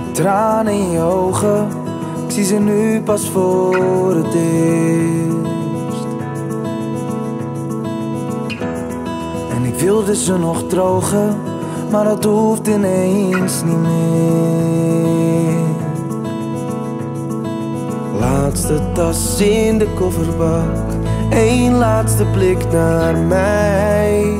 tranen in je ogen, ik zie ze nu pas voor het eerst. En ik wilde ze nog drogen, maar dat hoeft ineens niet meer. Laatste tas in de kofferbak, één laatste blik naar mij.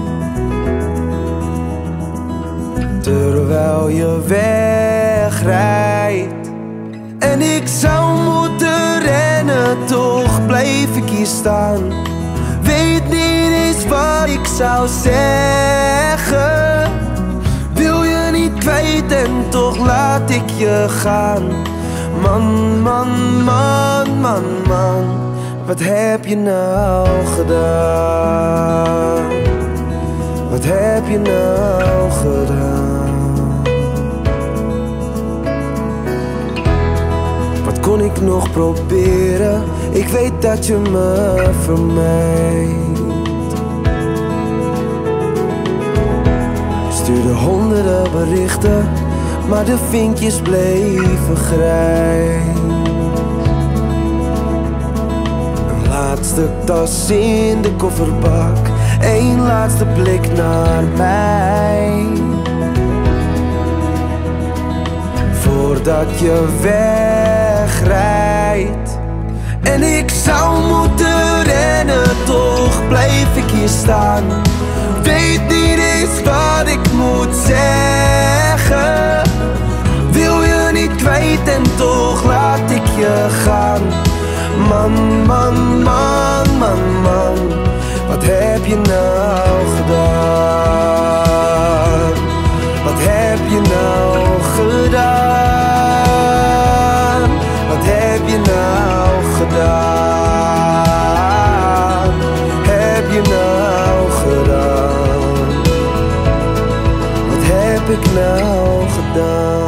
Terwijl je wegrijdt en ik zou moeten rennen, toch blijf ik hier staan. Weet niet eens wat ik zou zeggen. Wil je niet kwijt en toch laat ik je gaan. Man, man, man, man, man, wat heb je nou gedaan? Wat heb je nou gedaan? Wat kon ik nog proberen? Ik weet dat je me vermijdt. Stuurde honderden berichten, maar de vinkjes bleven grijs. Een laatste tas in de kofferbak, één laatste blik naar mij. Voordat je wegrijdt en ik zou moeten rennen, toch blijf ik hier staan. Weet niet eens wat ik moet zeggen. Wil je niet kwijt en toch laat ik je gaan. Man, man, man, man, man, wat heb je nou gedaan? Wat heb je nou gedaan? Wat heb je nou gedaan? Heb je nou gedaan? Wat heb ik nou gedaan?